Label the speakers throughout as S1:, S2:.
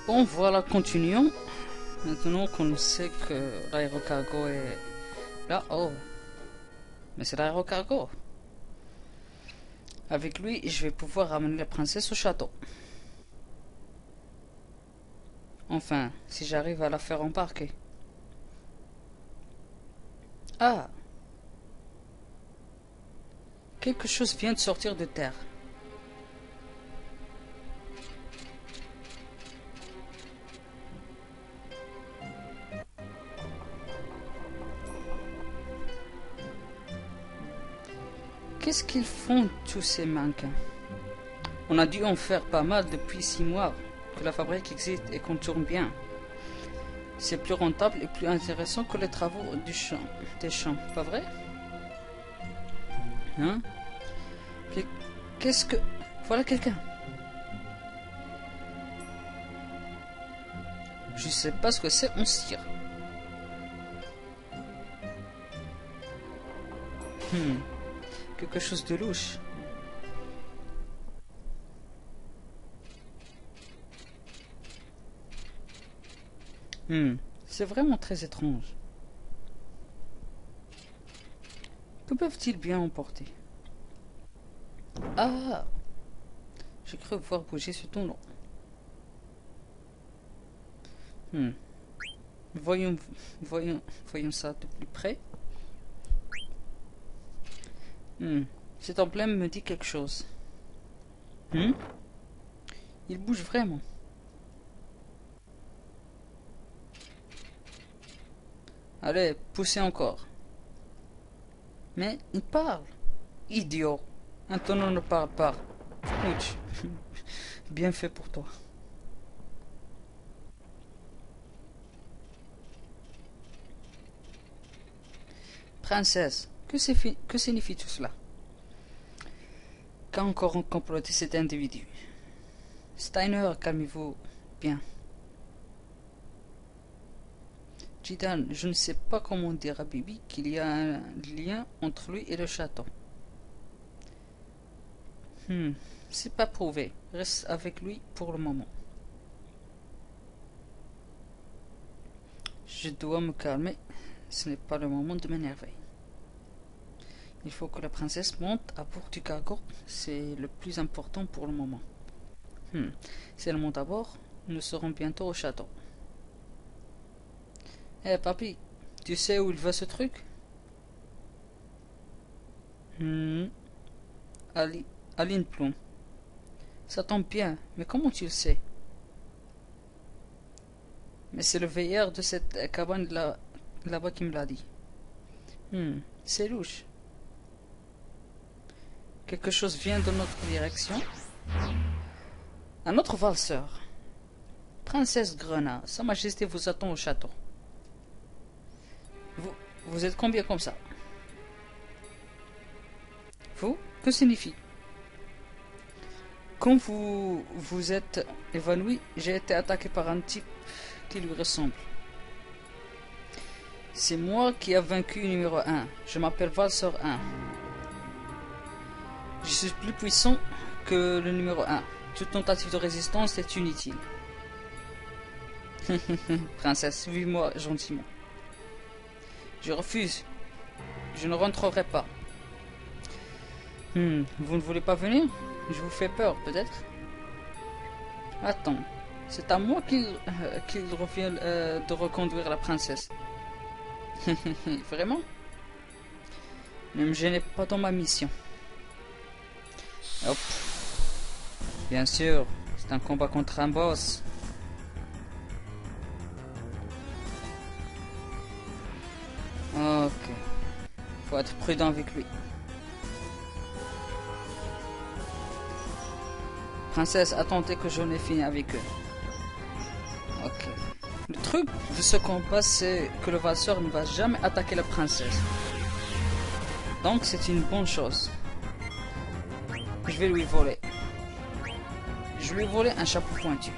S1: Bon, voilà, continuons. Maintenant qu'on sait que l'aérocargo est là. Oh, mais c'est l'aérocargo. Avec lui, je vais pouvoir ramener la princesse au château. Enfin, si j'arrive à la faire embarquer. Ah! Quelque chose vient de sortir de terre. Qu'est-ce qu'ils font tous ces mannequins? On a dû en faire pas mal depuis 6 mois que la fabrique existe et qu'on tourne bien. C'est plus rentable et plus intéressant que les travaux des champs, pas vrai? Hein? Qu'est-ce que... Voilà quelqu'un. Je sais pas ce que c'est, on se tire. Quelque chose de louche. C'est vraiment très étrange. Que peuvent-ils bien emporter? Ah! J'ai cru voir bouger ce tonneau. Voyons ça de plus près. Cet emblème me dit quelque chose. Il bouge vraiment. Allez, poussez encore. Mais il parle. Idiot. Un tonneau ne parle pas. Ouch. Bien fait pour toi. Princesse, que signifie tout cela? Qu'a encore comploté cet individu? Steiner, calmez-vous bien. Jidan, je ne sais pas comment dire à Bibi qu'il y a un lien entre lui et le château. C'est pas prouvé. Reste avec lui pour le moment. Je dois me calmer. Ce n'est pas le moment de m'énerver. Il faut que la princesse monte à bord du cargo. C'est le plus important pour le moment. Si elle monte à bord, nous serons bientôt au château. Eh papy, tu sais où il va ce truc? Aline Plum. Ça tombe bien, mais comment tu le sais? Mais c'est le veilleur de cette cabane là-bas qui me l'a dit. C'est louche. Quelque chose vient de notre direction. Un autre valseur. Princesse Grenat, Sa Majesté vous attend au château. Vous êtes combien comme ça? Vous? Que signifie? Quand vous vous êtes évanoui, j'ai été attaqué par un type qui lui ressemble. C'est moi qui ai vaincu numéro 1. Je m'appelle Valseur 1. Je suis plus puissant que le numéro 1. Toute tentative de résistance est inutile. Princesse, suivez-moi gentiment. Je refuse. Je ne rentrerai pas. Vous ne voulez pas venir? Je vous fais peur, peut-être? Attends. C'est à moi qu'il revient de reconduire la princesse. Vraiment? Ne me gênez pas dans ma mission. Hop. Bien sûr, c'est un combat contre un boss. Ok. Faut être prudent avec lui. Princesse, attendez que j'en ai fini avec eux. Ok. Le truc de ce combat, c'est que le valseur ne va jamais attaquer la princesse. Donc c'est une bonne chose. Je vais lui voler. Je lui ai volé un chapeau pointu.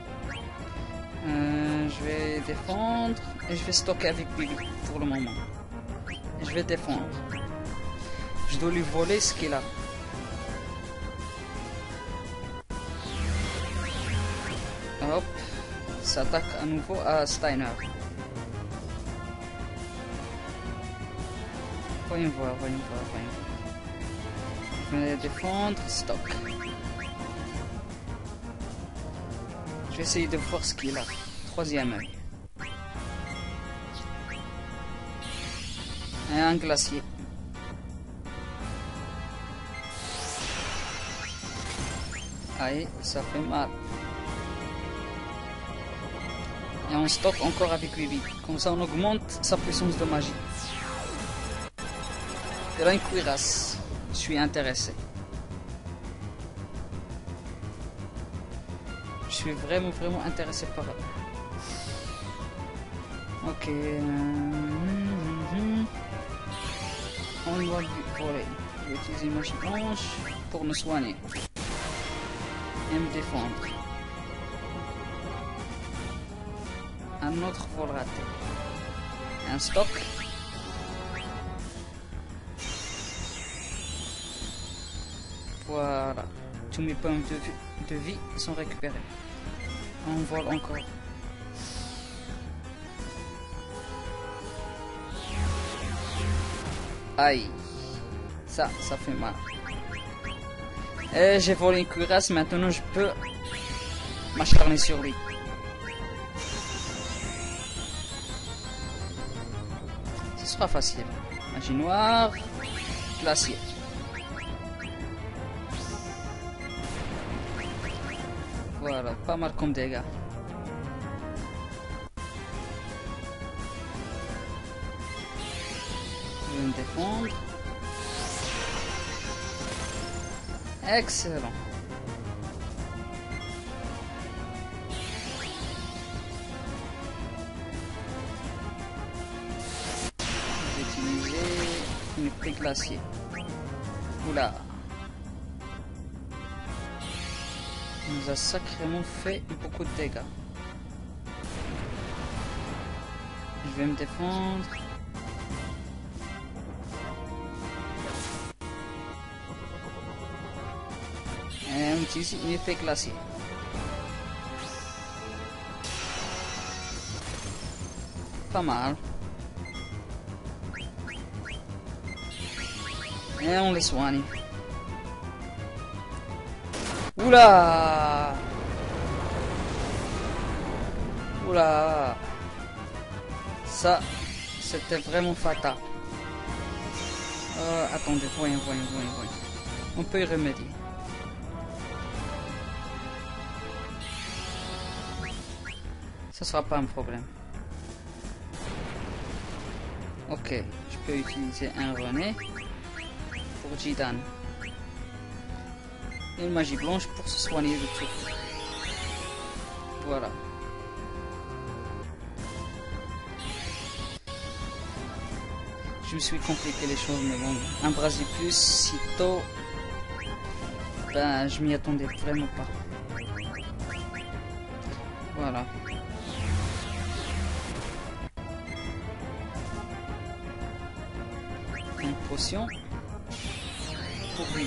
S1: Je vais défendre et je vais stocker avec lui pour le moment. Et je vais défendre. Je dois lui voler ce qu'il a. Hop. s'attaque à nouveau à Steiner. Voyons voir. Je vais défendre, stock. Je vais essayer de voir ce qu'il a. Troisième œil. Et un glacier. Aïe, ça fait mal. Et on stocke encore avec 8 vies. Comme ça on augmente sa puissance de magie. Et là une cuirasse. Je suis intéressé. Je suis vraiment intéressé par elle. Ok. On va voler. Je vais utiliser une magie blanche pour me soigner. Et me défendre. Un autre vol raté. Un stock. Voilà. Tous mes points de vie sont récupérés. On vole encore. Aïe. Ça fait mal. Et j'ai volé une cuirasse, maintenant je peux m'acharner sur lui. Ce sera facile. Magie noire, glacier. Voilà, pas mal comme dégâts. Je vais me défendre. Excellent. Je vais utiliser une épée glacier. Oula. Il nous a sacrément fait beaucoup de dégâts. Je vais me défendre. Et on utilise une épée glacée. Pas mal. Et on les soigne. Oula! Oula! Ça, c'était vraiment fatal. Attendez, voyons. On peut y remédier. Ça sera pas un problème. Ok, je peux utiliser un René pour Jidan. Et une magie blanche pour se soigner de tout. Voilà. Je me suis compliqué les choses, mais bon, un brasier plus si tôt, ben je m'y attendais vraiment pas. Voilà. Une potion pour lui.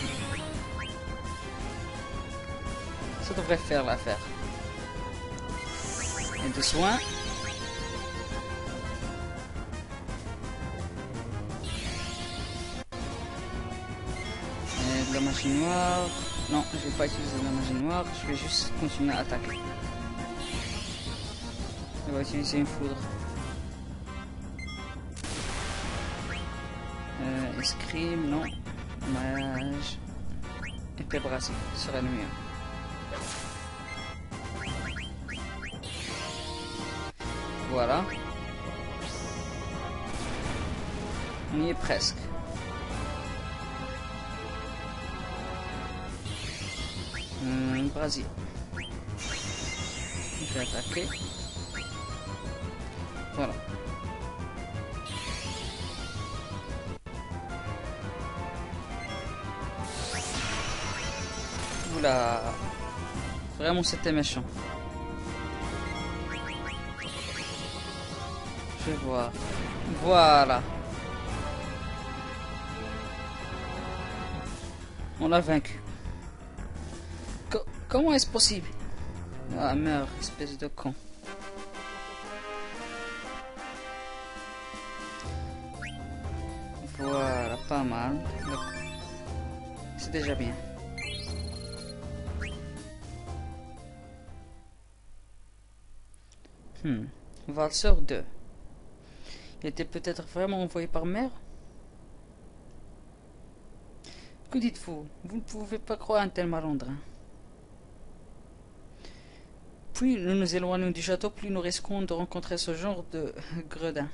S1: Ça devrait faire l'affaire. Et de soins. Et de la magie noire. Non, je vais pas utiliser la magie noire. Je vais juste continuer à attaquer. Je vais utiliser une foudre. Escrime, non. Mage. Épée brassée serait le mieux. Voilà. On y est presque. Un brasier. Je vais attaquer. Voilà. Oula. Vraiment c'était méchant. Je vais voir. Voilà. On l'a vaincu. Comment est-ce possible? Ah merde, espèce de con. Voilà, pas mal. C'est déjà bien. Valseur 2. Il était peut-être vraiment envoyé par mer? Que dites-vous? Vous ne pouvez pas croire un tel malandrin. Plus nous nous éloignons du château, plus nous risquons de rencontrer ce genre de gredin.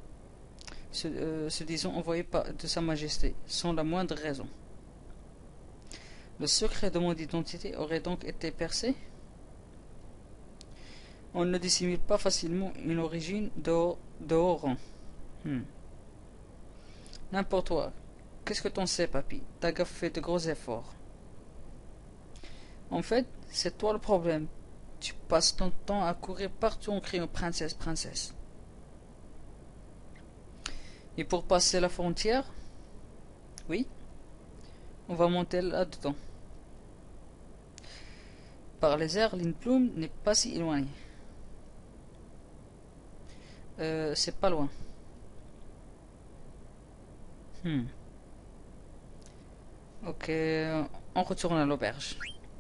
S1: Se disant envoyé de Sa Majesté, sans la moindre raison. Le secret de mon identité aurait donc été percé? On ne dissimule pas facilement une origine de haut rang. N'importe quoi. Qu'est-ce que t'en sais, papy? Ta gaffe fait de gros efforts. En fait, c'est toi le problème. Tu passes ton temps à courir partout en criant princesse, princesse. Et pour passer la frontière, oui, on va monter là-dedans. Par les airs, Lindblum n'est pas si éloigné. C'est pas loin. Ok, on retourne à l'auberge.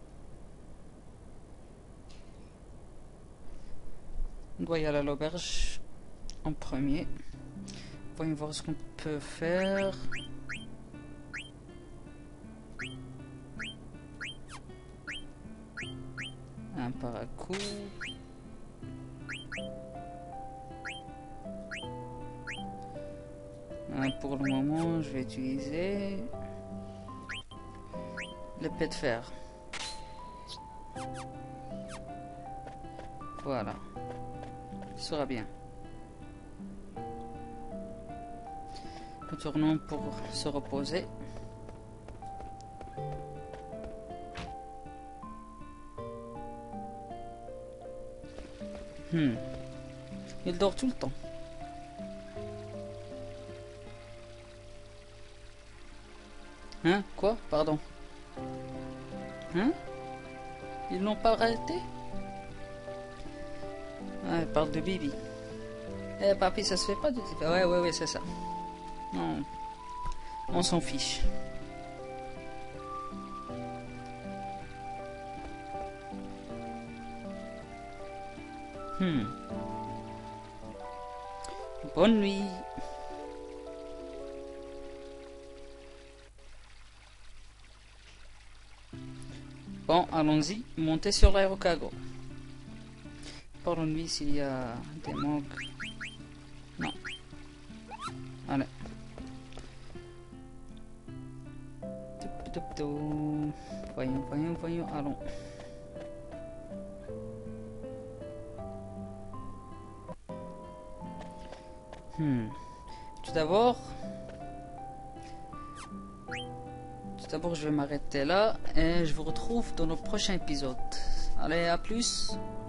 S1: On doit y aller à l'auberge en premier. Voyons voir ce qu'on peut faire. Un paracoup. Pour le moment, je vais utiliser l'épée de fer. Voilà. Ce sera bien. Retournons pour se reposer. Il dort tout le temps. Hein? Quoi? Pardon. Hein? Ils n'ont pas arrêté? Ah, elle parle de Bibi. Eh, papy, ça se fait pas de... Ouais, c'est ça. Non. On s'en fiche. Bonne nuit. Bon, allons-y, montez sur l'aérocargo. Parlons-lui s'il y a des manques. Non. Allez. Voyons, allons. Tout d'abord, je vais m'arrêter là et je vous retrouve dans le prochain épisode. Allez, à plus.